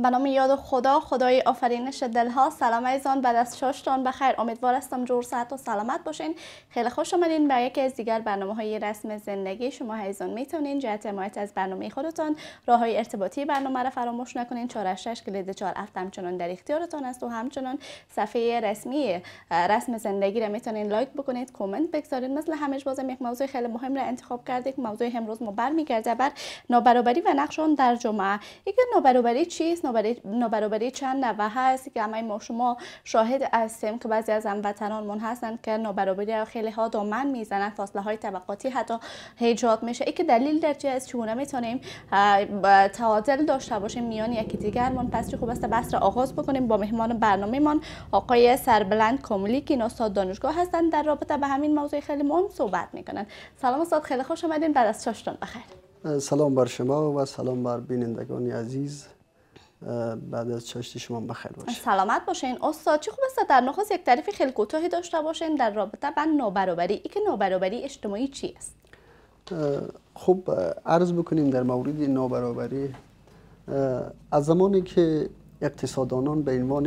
به نام یاد خدا، خدای آفرینش دلها. سلام عزیزان، بعد از شاشتان بخیر. امیدوار هستم جور صحت و سلامت باشین. خیلی خوش آمدین به یکی از دیگر برنامه‌های رسم زندگی. شما عزیزان میتونین جهت حمایت از برنامه خودتان راههای ارتباطی برنامه را فراموش نکنین. 486 کلید 47 همچنان در اختیارتان است و همچنان صفحه رسمی رسم زندگی را میتونین لایک بکنید، کامنت بگذارید. مثل همیشه بازم یک موضوع خیلی مهم را انتخاب کردیم. موضوع امروز ما برمیگرده بر نابرابری و نقش آن در جامعه. اینکه نابرابری چیست؟ نابرابری چند نوع هست که همه ما شما شاهد هستیم که بعضی از هموطنانمون هستند که نابرابری را خیلی ها دامن میزنن، فاصله های طبقاتی حتی ایجاد میشه. اینکه دلیل در چی است؟ چگونه میتونیم تعادل داشته باشیم میان یکی دیگرمون؟ پس چه خوب است بحث را آغاز بکنیم با مهمان برنامه‌مان آقای سربلند کاملی که استاد دانشگاه هستند. در رابطه به همین موضوع خیلی مهم صحبت میکنن. سلام استاد، خیلی خوش آمدین. بعد از شاشتان بخیر. سلام بر شما و سلام بر بینندگان عزیز. بعد از چاشت شما بخیر باشین. سلامت باشین. استاد چه خوب است در نخست یک تعریف خیلی کوتاهی داشته باشین در رابطه با نابرابری. اینکه نابرابری اجتماعی چی است؟ خب عرض بکنیم در مورد نابرابری. از زمانی که اقتصاددانان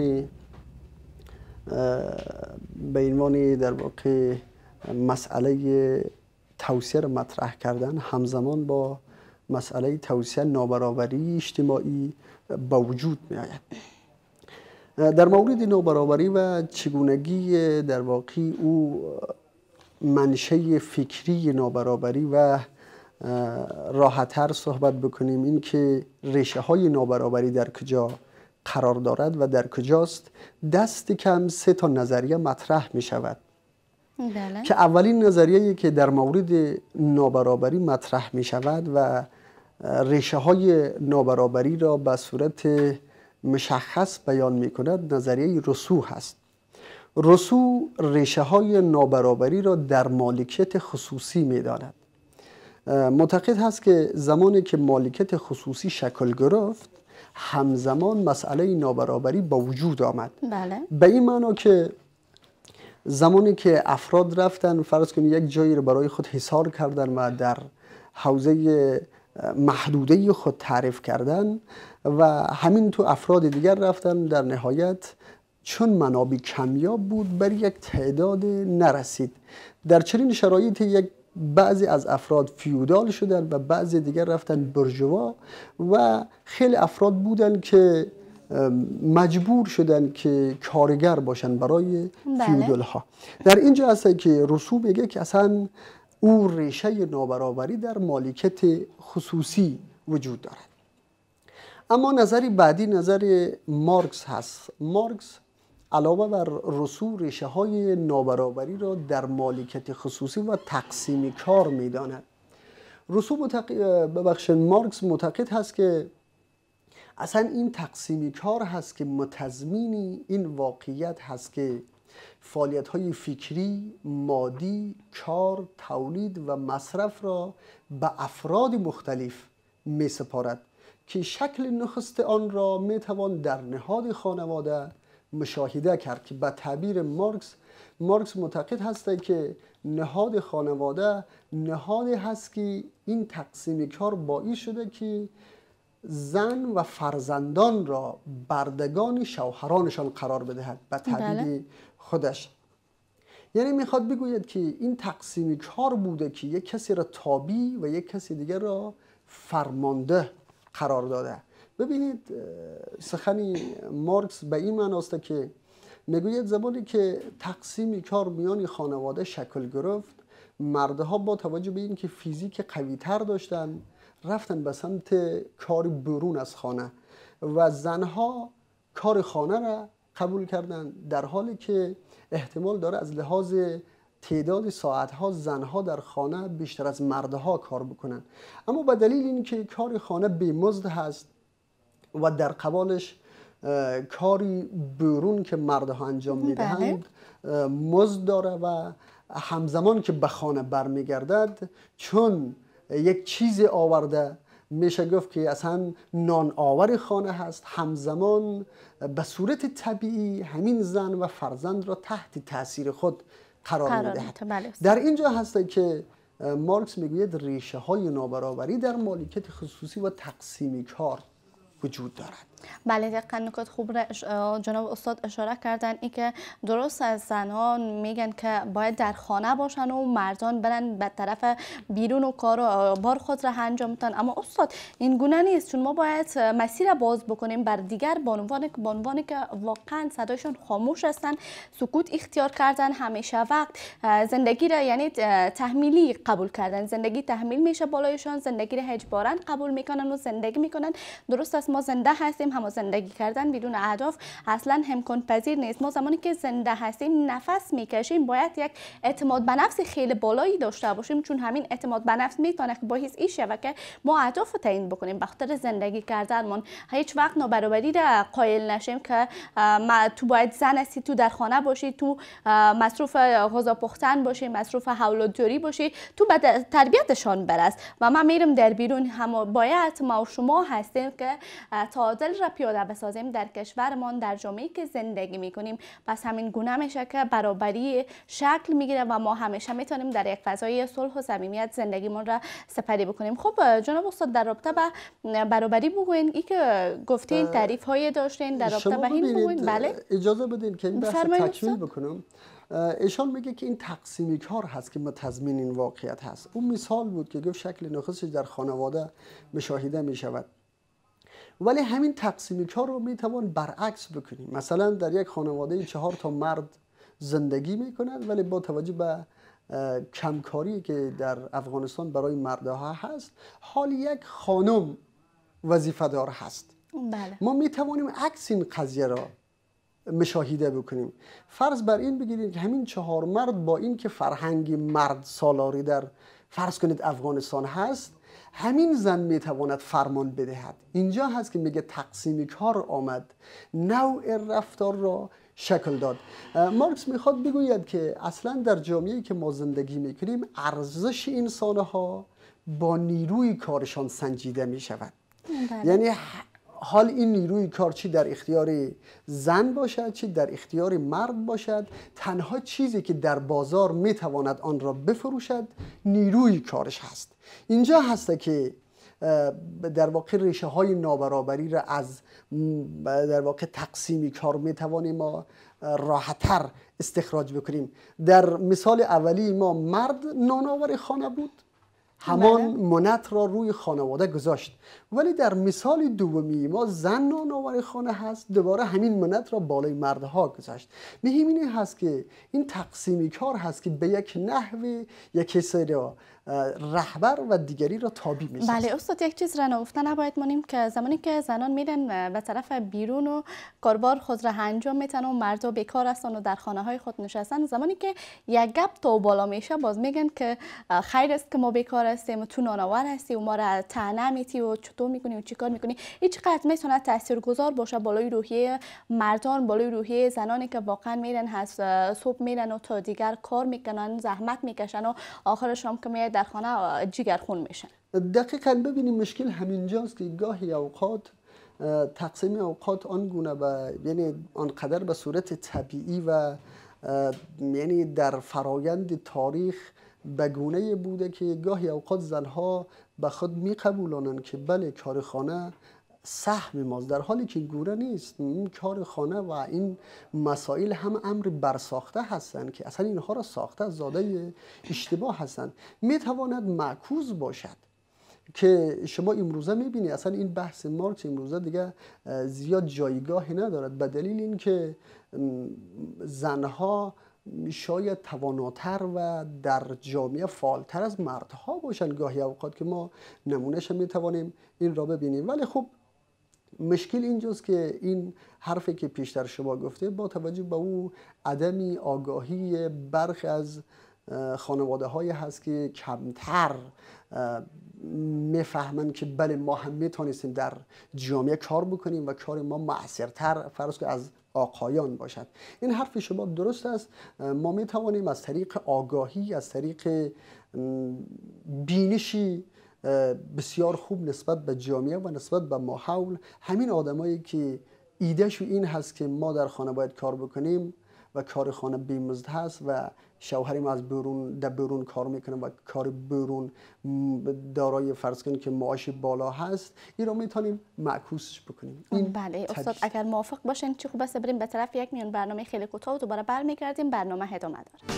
به عنوان در واقع مسئله توسعه را مطرح کردن، همزمان با مسئله توسعه نابرابری اجتماعی با وجود می آید. در مورد نابرابری و چگونگی در واقع او منشه فکری نابرابری و راحت‌تر صحبت بکنیم، این که ریشه های نابرابری در کجا قرار دارد و در کجاست. دست کم 3 تا نظریه مطرح می شود. بله. که اولین نظریه‌ای که در مورد نابرابری مطرح می شود و ریشه های نابرابری را به صورت مشخص بیان می کند نظریه روسو هست. روسو ریشه های نابرابری را در مالکیت خصوصی می داند. معتقد هست که زمانی که مالکیت خصوصی شکل گرفت، همزمان مسئله نابرابری با وجود آمد. بله. به این معنا که زمانی که افراد رفتن فرض کنید یک جایی رو برای خود حصار کردن و در حوزه محدوده خود تعریف کردن و همین تو افراد دیگر رفتن، در نهایت چون منابع کمیاب بود بر یک تعداد نرسید. در چنین شرایطی بعضی از افراد فیودال شدن و بعضی دیگر رفتن برجوا و خیلی افراد بودن که مجبور شدن که کارگر باشن برای فیودال ها. در اینجا هست که روسو میگه که اصلا او ریشه نابرابری در مالکیت خصوصی وجود دارد. اما نظری بعدی نظر مارکس هست. مارکس علاوه بر روسو ریشه های نابرابری را در مالکیت خصوصی و تقسیم کار میداند. مارکس معتقد هست که اصلا این تقسیم کار هست که متضمین این واقعیت هست که فعالیت های فکری، مادی، کار، تولید و مصرف را به افراد مختلف می سپارد که شکل نخست آن را می توان در نهاد خانواده مشاهده کرد که به تعبیر مارکس معتقد هست که نهاد خانواده نهادی هست که این تقسیم کار باعث شده که زن و فرزندان را بردگان شوهرانشان قرار بدهد به تعبیر خودش. یعنی میخواد بگوید که این تقسیم کار بوده که یک کسی را تابع و یک کسی دیگر را فرمانده قرار داده. ببینید سخن مارکس به این معناست که میگوید زمانی که تقسیم کار میان خانواده شکل گرفت، مردها با توجه به این که فیزیک قوی تر داشتن رفتن به سمت کار برون از خانه و زنها کار خانه را قبول کردن، در حالی که احتمال داره از لحاظ تعداد ساعتها زنها در خانه بیشتر از مردها کار بکنن. اما به دلیل اینکه کار خانه بی‌مزد هست و در قبالش کاری برون که مردها انجام میدهند مزد داره و همزمان که به خانه برمیگردد چون یک چیز آورده میشه گفت که اصلا نان آور خانه هست، همزمان به صورت طبیعی همین زن و فرزند را تحت تاثیر خود قرار میدهد. در اینجا هست که مارکس میگوید ریشه های نابرابری در مالکیت خصوصی و تقسیم کار وجود دارد. بله دقیقاً نکات خوب را جناب استاد اشاره کردن. این که درست از زنان میگن که باید در خانه باشن و مردان برن به طرف بیرون و کار و بار خود را انجام بدن، اما استاد این گونه نیست، چون ما باید مسیر باز بکنیم بر دیگر بانوانی که واقعا صدایشون خاموش هستن، سکوت اختیار کردن، همیشه وقت زندگی را یعنی تحمیلی قبول کردن، زندگی تحمیل میشه بالایشان، زندگی را اجباراً قبول میکنن و زندگی میکنن. درست است ما زنده هستیم، اما زندگی کردن بدون اهداف اصلا امکان پذیر نیست. ما زمانی که زنده هستیم نفس میکشیم باید یک اعتماد به نفس خیلی بالایی داشته باشیم، چون همین اعتماد به نفس میتونه که باعث این شود که ما اهداف رو تعیین بکنیم. به خاطر زندگی کردنمون هیچ وقت نابرابری را قائل نشیم که تو باید زن هستی، تو در خانه باشی، تو مصروف غذا پختن باشی، مصروف اولادزاری باشی، تو به تربیتشان برس و ما میرم در بیرون. هم باید ما و شما هستیم که تعادل را پیاده بسازیم در کشورمان، در جامعه‌ای که زندگی میکنیم. پس همین گونه میشه که برابری شکل میگیره و ما همیشه میتونیم در یک فضای صلح و صمیمیت زندگیمون را سپری بکنیم. خب جناب استاد در رابطه با برابری بگوین، این که گفتین تعریف های داشتین در رابطه با این بگوین. بله اجازه بدین که این بحث تکمیل بکنم. ایشان میگه که این تقسیمی کار هست که متضمن این واقعیت هست. اون مثال بود که گفت شکل نخستش در خانواده مشاهده میشود، ولی همین تقسیمی کار رو میتوان برعکس بکنیم. مثلا در یک خانواده 4 تا مرد زندگی میکنند، ولی با توجه به کمکاری که در افغانستان برای مردها هست، حال یک خانم وظیفه دار هست. بله. ما میتوانیم عکس این قضیه را مشاهده بکنیم. فرض بر این بگیرید که همین 4 مرد با این که فرهنگ مرد سالاری در فرض کنید افغانستان هست، همین زن میتواند فرمان بدهد. اینجا هست که میگه تقسیم کار آمد، نوع رفتار را شکل داد. مارکس میخواد بگوید که اصلا در جامعه‌ای که ما زندگی میکنیم ارزش انسانها با نیروی کارشان سنجیده میشود. یعنی حال این نیروی کار چی در اختیار زن باشد چی در اختیار مرد باشد، تنها چیزی که در بازار میتواند آن را بفروشد نیروی کارش هست. اینجا هست که در واقع ریشه های نابرابری را از در واقع تقسیمی کار میتوانیم ما راحت‌تر استخراج بکنیم. در مثال اولی ما مرد نانآور خانه بود، همان منت را روی خانواده گذاشت، ولی در مثال دومی ما زن نانآور خانه هست، دوباره همین منت را بالای مردها گذاشت. مهم این هست که این تقسیمی کار هست که به یک نحوی یک کسی را رهبر و دیگری را تابع می‌سازد. بله استاد، یک چیز را نگفته نباید مانیم که زمانی که زنان میرن به طرف بیرون و کاربار خود را انجام میتن و مردا بیکار هستن و در خانه های خود نشستن، زمانی که یک گپ تا بالا میشه باز میگن که خیر است که ما بیکار هستیم، تو نانآور هستی و ما را طعنه میتی و چطور میکنی و چیکار میکنی. هیچ قدر میتونه تاثیرگذار باشه بالای روحیه مردان، بالای روحیه زنانی که واقعا میرن صبح میرن و تا دیگر کار میکنن، زحمت میکشن و آخرش هم که در خانه جگرخون میشن. دقیقاً ببینیم مشکل همینجاست که گاهی اوقات تقسیم اوقات آنگونه یعنی آنقدر به صورت طبیعی و یعنی در فرایند تاریخ به گونه بوده که گاهی اوقات زنها به خود میقبولانند که بله کار خانه سهم ماست، در حالی که گونه نیست. این کار خانه و این مسائل هم امر برساخته هستند که اصلا اینها را ساخته زاده اشتباه هستند. میتواند معکوس باشد که شما امروزه میبینی اصلا این بحث مارکس امروزه دیگه زیاد جایگاهی ندارد، به دلیل اینکه زنها شاید تواناتر و در جامعه فعالتر از مردها باشن گاهی اوقات که ما نمونهش میتوانیم این را ببینیم. ولی خب مشکل اینجاست که این حرفی که پیشتر شما گفته با توجه به او عدمی آگاهی برخی از خانواده های هست که کمتر میفهمند که بله ما هم میتونستیم در جامعه کار بکنیم و کار ما مؤثرتر فرض که از آقایان باشد. این حرف شما درست است. ما میتوانیم از طریق آگاهی، از طریق بینشی بسیار خوب نسبت به جامعه و نسبت به ماحول، همین آدمایی که ایدهشو این هست که ما در خانه باید کار بکنیم و کار خانه بیمزد هست و شوهریم از بیرون کار میکنه و کار بیرون دارای فرض کنیم که معاش بالا هست، این رو میتونیم معکوسش بکنیم. بله استاد اگر موافق باشین چه خوب است بریم به طرف یک میون برنامه خیلی کوتاه و دوباره برمیگردیم. برنامه ادامه داره.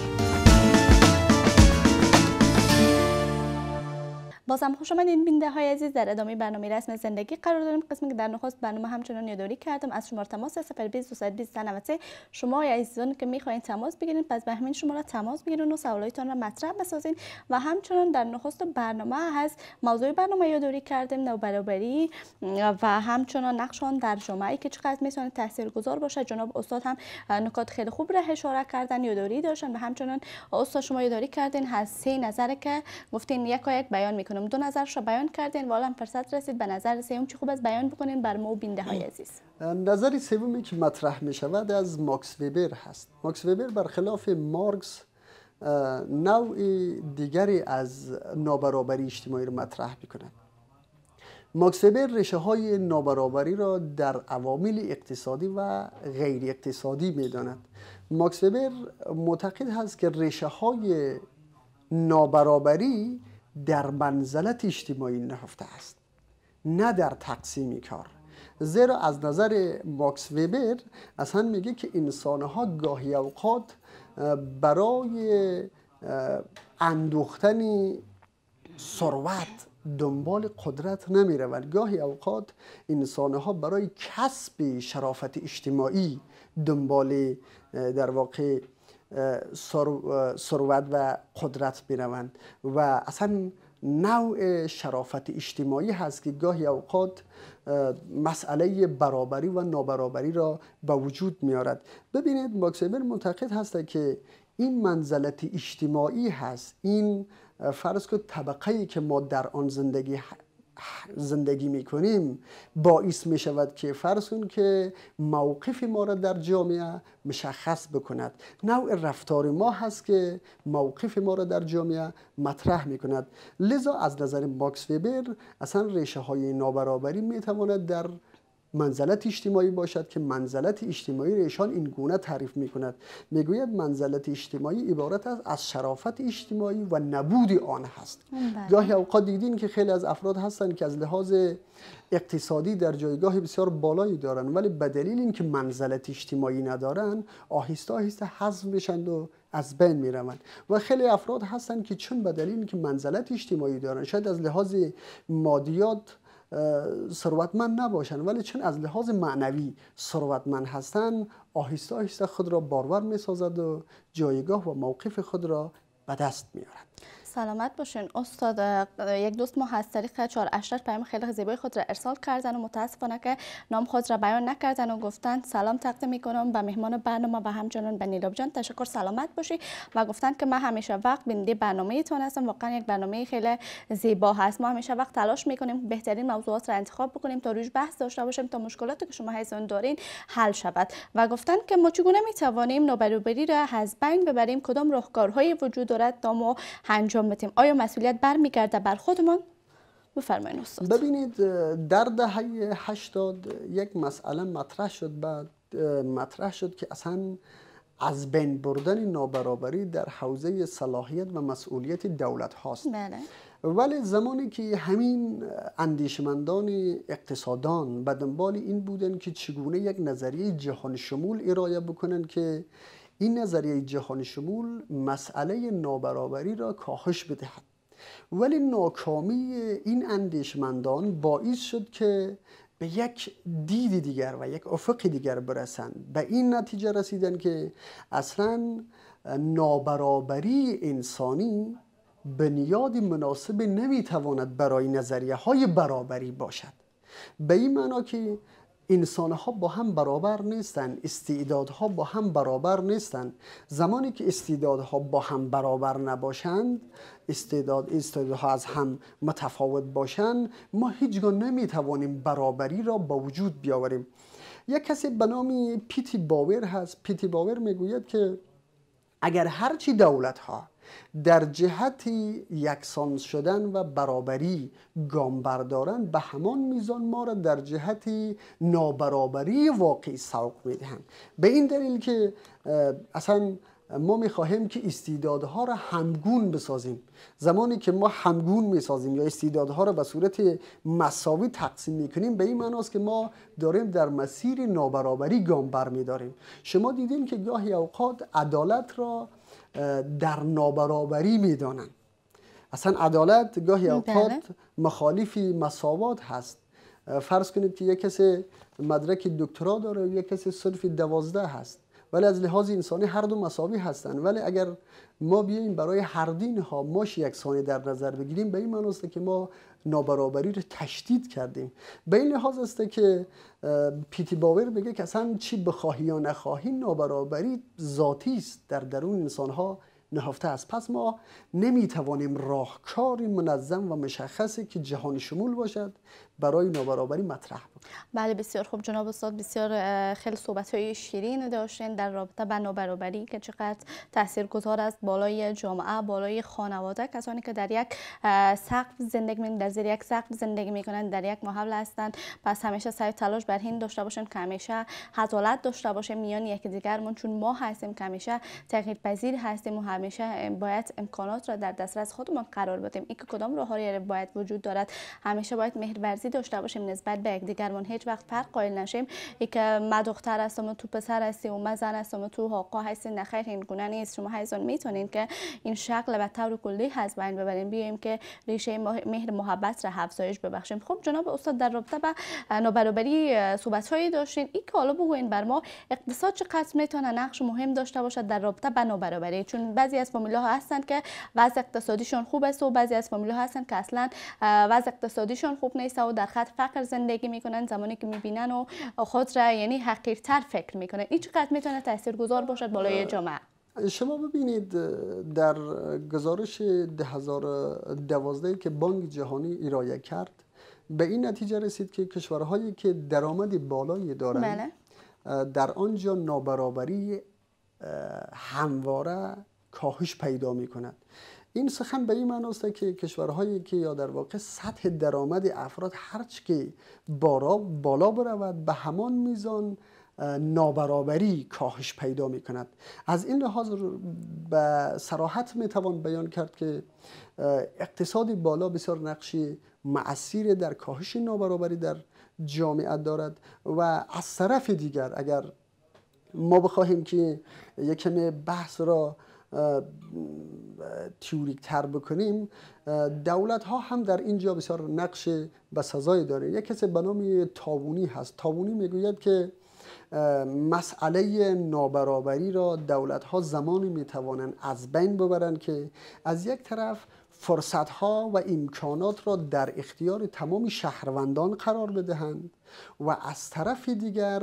بازم خوش آمدین بیننده های عزیز، در ادامه برنامه رسم زندگی قرار داریم. قسمی که در نخست برنامه همچنان یادآوری کردم از شماره تماس 020 شما عزیزان که میخواین تماس بگیرید پس به همین شماره تماس بگیرید و سوالاتتان را مطرح بسازین. و همچنان در نخست برنامه هست موضوع برنامه یادآوری کردیم نوبرابری و همچنان نقش آن در جامعه که چقدر میتونه تاثیرگذار باشه. جناب استاد هم نکات خیلی خوب را اشاره کردن، یادآوری داشتن و همچنان استاد شما یادآوری کردین از 3 نظر که گفتین یک بیان میکنم، 2 نظرش رو بیان کردین و الان فرصت رسید به نظر سوم چه خوب است بیان بکنین بر ما و بیننده های عزیز. نظر سومی که مطرح می شود از ماکس وبر هست. ماکس وبر برخلاف مارکس نوع دیگری از نابرابری اجتماعی را مطرح می کند. ماکس وبر ریشه های نابرابری را در عوامل اقتصادی و غیر اقتصادی می داند. ماکس وبر معتقد هست که ریشه های نابرابری در منزلت اجتماعی نهفته است، نه در تقسیم کار. زیرا از نظر ماکس وبر اصلا میگه که انسانها گاهی اوقات برای اندوختن ثروت دنبال قدرت نمی روند. گاهی اوقات انسانها برای کسب شرافت اجتماعی دنبال در واقع ثروت و قدرت میروند و اصلا نوع شرافت اجتماعی هست که گاهی اوقات مسئله برابری و نابرابری را به وجود میارد. ببینید ماکس وبر معتقد هست که این منزلت اجتماعی هست، این فرض کن طبقه‌ای که ما در آن زندگی میکنیم باعث می شود که فرض کن که موقف ما را در جامعه مشخص بکند. نوع رفتار ما هست که موقف ما را در جامعه مطرح می کند. لذا از نظر ماکس وبر اصلا ریشه های نابرابری می تواند در منزلت اجتماعی باشد که منزلت اجتماعی ایشان این گونه تعریف می کند. می گوید منزلت اجتماعی عبارت است از شرافت اجتماعی و نبود آن هست. گاهی اوقات دیدین که خیلی از افراد هستند که از لحاظ اقتصادی در جایگاه بسیار بالایی دارند ولی به دلیل اینکه منزلت اجتماعی ندارند آهسته آهسته حذف میشند و از بین میروند. و خیلی افراد هستند که چون به دلیل اینکه منزلت اجتماعی دارند شاید از لحاظ مادیات ثروتمند نباشند ولی چون از لحاظ معنوی ثروتمند هستند آهسته آهسته خود را بارور میسازد و جایگاه و موقف خود را به دست میارد. سلامت باشین استاد. یک دوست ما از طریق 488 پیام خیلی زیبای خود را ارسال کردن و متاسفانه که نام خود را بیان نکردن و گفتند سلام تقدیم میکنم به مهمان برنامه و همچنان به نیلاب جان. تشکر، سلامت باشی. و گفتند که من همیشه وقت بیننده برنامه تون هستم. واقعا یک برنامه خیلی زیبا هست. ما همیشه وقت تلاش میکنیم بهترین موضوعات را انتخاب بکنیم تا روش بحث داشته باشیم تا مشکلاتی که شما هستون دارین حل شود. و گفتند که ما چگونه میتوانیم نابرابری را از بین ببریم، کدام راهکارهای وجود دارد تا ما انجام بدیم. آیا مسئولیت برمیگرده بر خودمان؟ بفرمایید استاد. ببینید در دهه 80 یک مسئله مطرح شد که اصلا از بین بردن نابرابری در حوزه صلاحیت و مسئولیت دولت هاست. بله. ولی زمانی که همین اندیشمندان اقتصاددان به دنبال این بودن که چگونه یک نظریه جهان شمول ارائه بکنن که این نظریه جهان شمول مسئله نابرابری را کاهش بدهد، ولی ناکامی این اندیشمندان باعث شد که به یک دید دیگر و یک افق دیگر برسند. به این نتیجه رسیدن که اصلا نابرابری انسانی بنیاد مناسب نمیتواند برای نظریه های برابری باشد. به این معنا که انسانها با هم برابر نیستند، استعدادها با هم برابر نیستند. زمانی که استعدادها با هم برابر نباشند، استعدادها از هم متفاوت باشند، ما هیچگاه نمیتوانیم برابری را با وجود بیاوریم. یک کسی به نام پیتی باور هست. پیتی باور میگوید که اگر هرچی دولتها در جهت یکسان شدن و برابری گام بردارند به همان میزان ما را در جهت نابرابری واقعی سوق میدهند. به این دلیل که اصلا ما میخواهیم که استعدادها را همگون بسازیم. زمانی که ما همگون میسازیم یا استعدادها را به صورت مساوی تقسیم میکنیم، به این معناست که ما داریم در مسیر نابرابری گام برمیداریم. شما دیدیم که گاهی اوقات عدالت را در نابرابری میدانند. اصلا عدالت گاهی اوقات مخالف مساوات هست. فرض کنید که یک کسی مدرک دکترا داره و یک کسی صرف 12 هست، ولی از لحاظ انسانی هر دو مساوی هستند. ولی اگر ما بیاییم برای هر دین ها ماش یکسانی در نظر بگیریم، به این معنی است که ما نابرابری رو تشدید کردیم. به این لحاظ است که پیتی باور بگه که اصلا چی بخواهی یا نخواهی نابرابری ذاتی است، در درون انسان ها نهفته است. پس ما نمیتوانیم راهکاری منظم و مشخصی که جهان شمول باشد برای نابرابری مطرح بود. بله بسیار خوب جناب استاد، بسیار خیلی صحبت‌های شیرین داشتین در رابطه با نابرابری که چقدر تاثیرگذار است بالای جامعه، بالای خانواده. کسانی که در یک سقف زندگی می‌کنند، در زیر یک سقف زندگی می‌کنند، در یک محل هستند، پس همیشه سعی تلاش بر این داشته باشن که همیشه عدالت داشته باشه میان یکدیگرمون، چون ما هستیم که همیشه تغییر پذیر هستیم و همیشه باید امکانات را در دسترس خودمون قرار بدیم. این که کدام راههایی باید وجود دارد، همیشه باید مهرورزی داشته باشیم نسبت به یکدیگرمون، هیچ وقت فرق قائل نشیم. ای که من دختر هستم و تو پسر هستی و من زن هستم و تو آقا هستی، نخیر، این گونه نیست. شما هیزون میتونین که این شکل به طور کلی هست بین ببریم، بیایم که ریشه مهر محبت را افزایش ببخشیم. خب جناب استاد، در رابطه با نابرابری صحبت‌هایی داشتین. این که حالا بگوین بر ما اقتصاد چقدر میتونه نقش مهم داشته باشد در رابطه با نابرابری، چون بعضی از فامیل‌ها هستند که وضع اقتصادیشون خوب است و بعضی از فامیل‌ها هستند که اصلا وضع اقتصادیشون خوب نیست و در خط فقر زندگی میکنن. زمانی که میبینن و خود را یعنی حقیرتر فکر میکنن، این چقدر میتونه تاثیرگذار باشد بالای جامعه؟ شما ببینید در گزارش 2012 که بانک جهانی ارائه کرد، به این نتیجه رسید که کشورهایی که درآمد بالایی دارند در آنجا نابرابری همواره کاهش پیدا میکند. این سخن به این معنی است که کشورهایی که یا در واقع سطح درآمد افراد هرچه که بالا برود، به همان میزان نابرابری کاهش پیدا می کند. از این لحاظ به صراحت می توان بیان کرد که اقتصاد بالا بسیار نقش مؤثر در کاهش نابرابری در جامعه دارد. و از طرف دیگر اگر ما بخواهیم که یک کمی بحث را تئوریک تر بکنیم، دولت ها هم در اینجا بسیار نقش بسزایی داره. یک کسی به نام تاوونی هست. تاوونی میگوید که مسئله نابرابری را دولت ها زمانی میتوانند از بین ببرند که از یک طرف فرصت ها و امکانات را در اختیار تمام شهروندان قرار بدهند و از طرف دیگر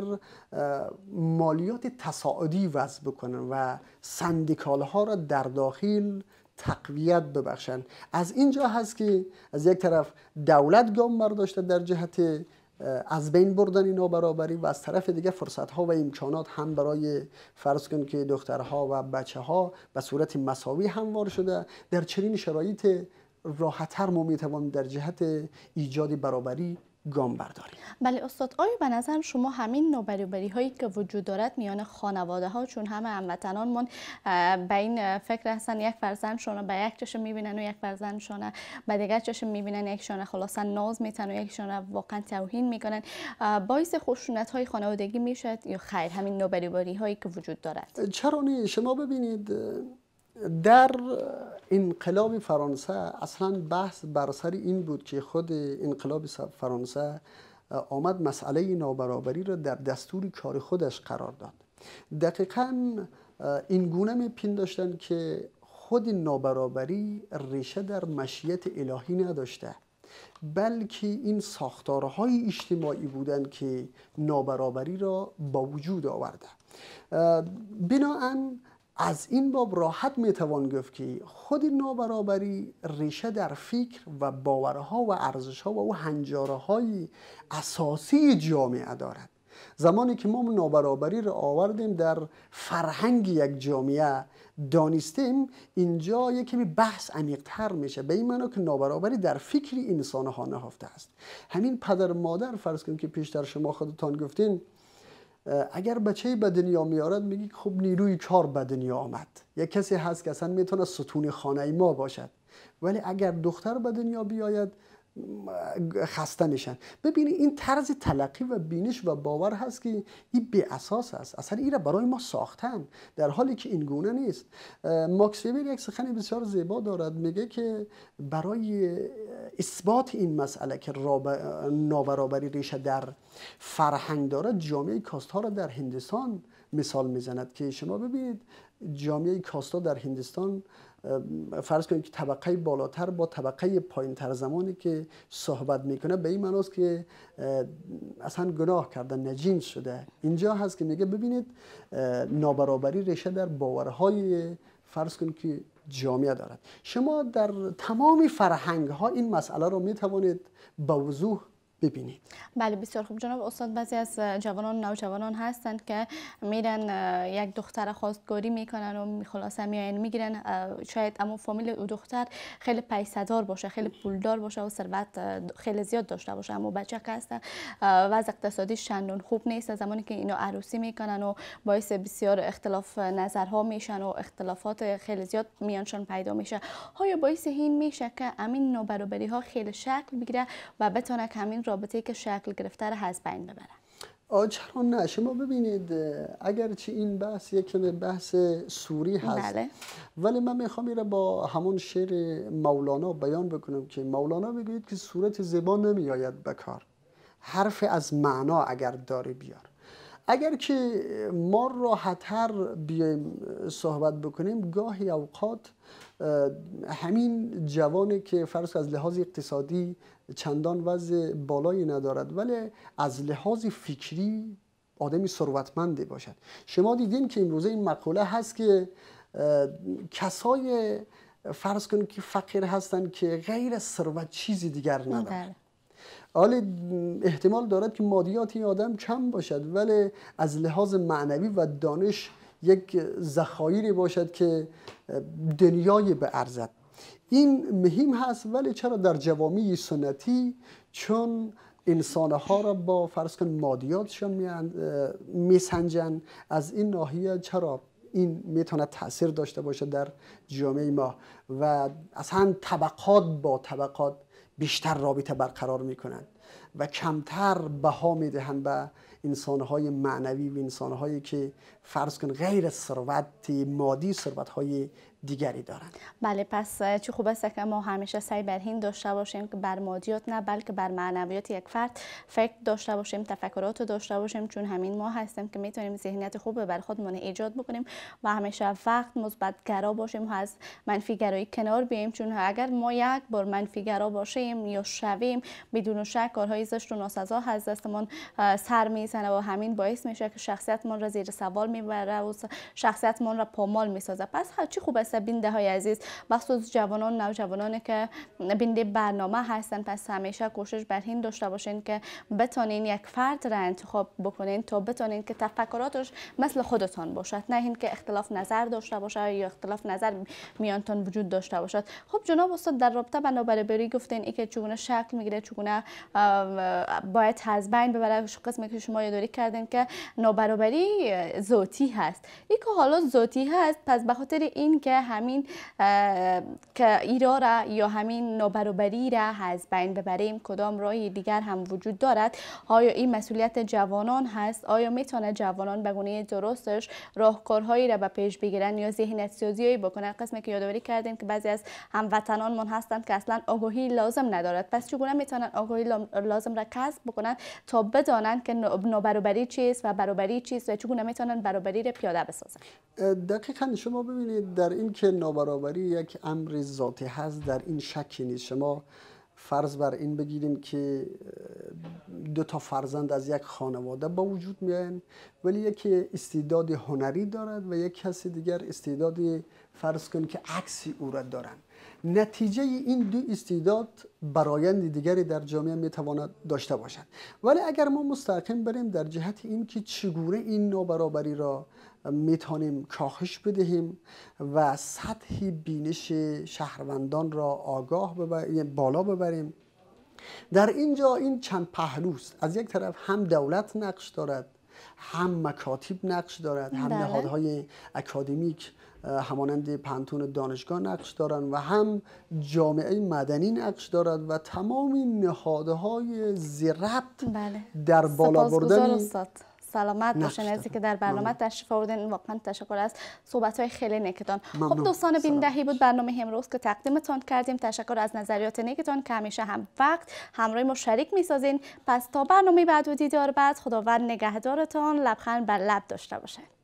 مالیات تصاعدی وضع بکنند و سندیکال ها را در داخل تقویت ببخشند. از اینجا هست که از یک طرف دولت گام برداشته در جهت از بین بردن نابرابری و از طرف دیگه فرصت ها و امکانات هم برای فرض کن که دخترها و بچه ها به صورت مساوی هموار شده. در چنین شرایط راحت‌تر ما میتوانیم در جهت ایجاد برابری گام برداریم. بله استاد، آیا به نظر شما همین نابرابری هایی که وجود دارد میان خانواده ها، چون همه هموطنانمون به این فکر هستن یک فرزندشون به یک چشم میبینن و یک فرزندشون به دیگر چشم میبینن، یکشون خلاصا ناز میتن و یکشون واقعا توهین میکنن، باعث خشونت های خانوادگی میشد یا خیر همین نابرابری هایی که وجود دارد؟ چرا نه؟ شما ببینید در انقلاب فرانسه اصلا بحث بر سر این بود که خود انقلاب فرانسه آمد مسئله نابرابری را در دستور کار خودش قرار داد. دقیقاً این گونه میپنداشتند که خود نابرابری ریشه در مشیت الهی نداشته، بلکه این ساختارهای اجتماعی بودند که نابرابری را با وجود آورده. بنابراین از این باب راحت میتوان گفت که خود نابرابری ریشه در فکر و باورها و ارزشها و او هنجارهای اساسی جامعه دارد. زمانی که ما نابرابری را آوردیم در فرهنگ یک جامعه دانستیم، اینجا یکی بحث عمیق‌تر میشه، به این معنی که نابرابری در فکر انسان‌ها نهفته است. همین پدر مادر فرض کنیم که پیشتر شما خودتان گفتین اگر بچه به دنیا میارد میگی خب نیروی کار به دنیا آمد. یک کسی هست که اصلا میتونه ستون خانه ما باشد، ولی اگر دختر به دنیا بیاید خسته میشن. ببینید این طرز تلقی و بینش و باور هست که این بی اساس است. اصلا این را برای ما ساختن، در حالی که این گونه نیست. ماکس وبر یک سخن بسیار زیبا دارد، میگه که برای اثبات این مسئله که نابرابری ریشه در فرهنگ دارد، جامعه کاست‌ها را در هندوستان مثال میزند که شما ببینید جامعه کاستا در هندوستان، فرض کنید که طبقه بالاتر با طبقه پایینتر زمانی که صحبت میکنه به این معناست که اصلا گناه کرده، نجینس شده. اینجا هست که میگه ببینید نابرابری ریشه در باورهای فرض کنید که جامعه دارد. شما در تمام فرهنگ ها این مسئله رو میتوانید به وضوح ببینید. بله بسیار خوب جناب استاد. بعضی از جوانان نوجوانان هستند که میرن یک دختر خواستگاری میکنن و خلاصه میاین میگیرن، شاید اما فامیل او دختر خیلی پیسه‌دار باشه، خیلی پولدار باشه و ثروت خیلی زیاد داشته باشه، اما بچه که هست وضع اقتصادی چندان خوب نیست. زمانی که اینو عروسی میکنن و باعث بسیار اختلاف نظرها میشن و اختلافات خیلی زیاد میانشان پیدا میشه. آیا باعث این میشه که همین نابرابری ها خیلی شکل بگیره و بتونه که همین رابطه‌ای که شکل گرفته را از بین ببره؟ چرا نه؟ شما ببینید اگرچه این بحث یک بحث سوری هست، بله. ولی من میخوام این را با همون شعر مولانا بیان بکنم که مولانا میگوید که صورت زیبا نمیآید به کار، حرف از معنا اگر داری بیار. اگر که ما راحت‌تر بیایم صحبت بکنیم، گاهی اوقات همین جوانی که فرض از لحاظ اقتصادی چندان وضع بالایی ندارد ولی از لحاظ فکری آدمی ثروتمندی باشد. شما دیدین که امروزه این مقوله هست که کسای فرض کنید که فقیر هستند که غیر ثروت چیزی دیگر ندارند. حالا احتمال دارد که مادیات این آدم کم باشد ولی از لحاظ معنوی و دانش یک ذخایری باشد که دنیای به ارزد. این مهم هست. ولی چرا در جوامع سنتی چون انسانها را با فرض کن مادیاتشان میسنجن، از این ناحیه چرا این میتونه تاثیر داشته باشه در جامعه ما و اصلا طبقات با طبقات بیشتر رابطه برقرار میکنند و کمتر بها میدهند به انسانهای معنوی و انسانهایی که فرض کن غیر ثروت مادی ثروتهای دیگری دارند. بله، پس چه خوب است که ما همیشه سعی بر این داشته باشیم که بر مادیات نه بلکه بر معنویات یک فرد فکر داشته باشیم، تفکرات داشته باشیم، چون همین ما هستیم که میتونیم ذهنیت خوب بر خودمون ایجاد بکنیم و همیشه وقت مثبت گرا باشیم و از منفی گرایی کنار بیایم، چون اگر ما یک بار منفی گرا باشیم یا شویم بدون شک کارهای زشت و ناسزا از دستمون سر میزنه و همین باعث میشه که شخصیتمون را زیر سوال میبره و شخصیتمون را پامال میسازه. پس چه خوب است بیننده های عزیز، بخصوص جوانان نوجوانانی که بیننده برنامه هستن، پس همیشه کوشش بر این داشته باشین که بتونین یک فرد را انتخاب بکنین تا بتونین که تفکراتش مثل خودتان باشد، نه این که اختلاف نظر داشته باشه یا اختلاف نظر میانتان وجود داشته باشد. خب جناب استاد، در رابطه با نابرابری گفتین ای که چگونه شکل میگیره، چگونه باید از بین ببره. قسمی که شما یادآوری کردین که نابرابری ذاتی هست، این که حالا ذاتی هست، پس به خاطر این که همین که ایرا را یا همین نابرابری را از بین ببریم کدام راهی دیگر هم وجود دارد؟ آیا این مسئولیت جوانان هست؟ آیا میتونه جوانان به گونه درستش راهکارهایی را به پیش بگیرن یا ذهنیت سازیایی بکنن؟ قسمی که یادآوری کردیم که بعضی از هموطنانمون هستند که اصلا آگاهی لازم ندارد، پس چگونه میتونن آگاهی لازم را کسب بکنن تا بدانن که نابرابری چیست و برابری چیست و چگونه میتونن برابری را پیاده بسازن؟ دقیقاً شما ببینید در این که نابرابری یک امر ذاتی هست در این شکی نیست. شما فرض بر این بگیریم که دو تا فرزند از یک خانواده با وجود میاین ولی یکی استعداد هنری دارد و یک کسی دیگر استعداد فرض کن که عکسی او را دارن. نتیجه این دو استعداد برآیند دیگری در جامعه میتواند داشته باشد. ولی اگر ما مستقیم بریم در جهت این که چگونه این نابرابری را میتونیم کاهش بدهیم و سطح بینش شهروندان را آگاه بالا ببریم، در اینجا این چند پهلوست. از یک طرف هم دولت نقش دارد، هم مکاتب نقش دارد، هم نهادهای اکادمیک همانند پنتون دانشگاه نقش دارند و هم جامعه مدنی نقش دارد و تمام نهادهای ضربط در بالا بردن سلامت باشین. از اینکه در برنامه تشریف آوردین واقعا تشکر از صحبت‌های خیلی نیکتان. خب دوستان بینندهی بود برنامه امروز که تقدیمتان کردیم. تشکر از نظریات نیکتان که همیشه هم وقت همراه ما شریک می‌سازین. پس تا برنامه بعد و دیدار بعد، خداوند نگهدارتان، لبخند بر لب داشته باشه.